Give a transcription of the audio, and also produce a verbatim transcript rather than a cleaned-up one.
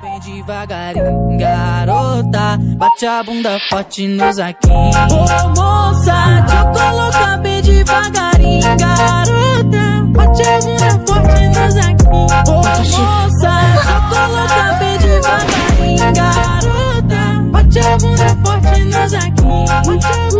Bem devagarinho, garota, bate a bunda forte no zaquinho. Ô moça, deixa eu colocar bem devagarinho, garota, bate a bunda forte no zaquinho. Ô moça, deixa eu colocar bem devagarinho, garota, bate a bunda forte no zaquinho.